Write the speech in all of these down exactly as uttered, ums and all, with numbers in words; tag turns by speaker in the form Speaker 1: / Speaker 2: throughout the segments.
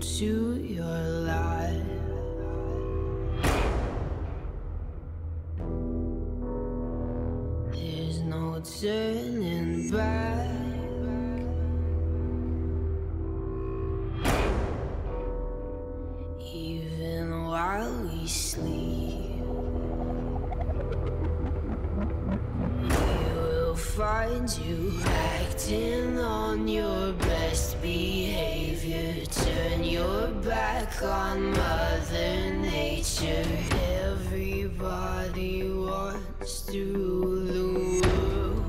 Speaker 1: into your life. There's no turning back. Even while we sleep, we will find you acting on your best behavior. Turn your back on Mother Nature. Everybody wants to rule the world.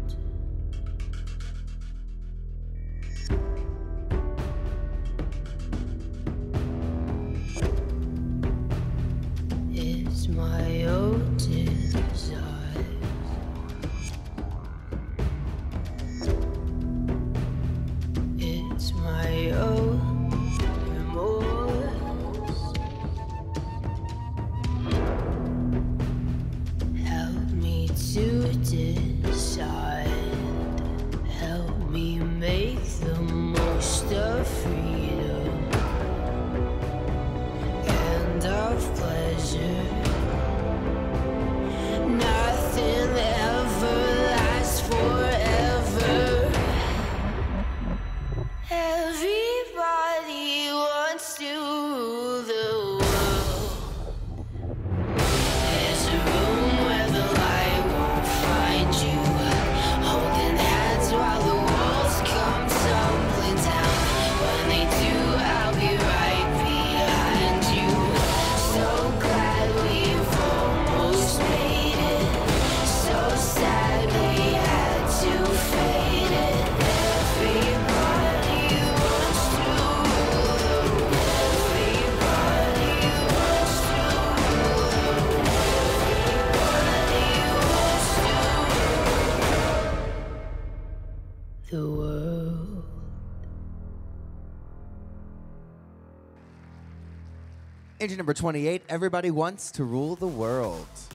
Speaker 1: It's my own desire. It's my own remorse. Help me to decide. Help me make the most of freedom and of pleasure. Nothing ever lasts forever. Everybody wants to rule the world. There's a room where the light won't find you, holding hands while the walls come tumbling down. When they do, I'll be right behind you. So glad we've almost made it. So sad we had to fade it. Everybody wants to rule the world. Everybody wants to rule the world. Everybody wants to rule the world.
Speaker 2: Entry number twenty-eight, Everybody Wants to Rule the World.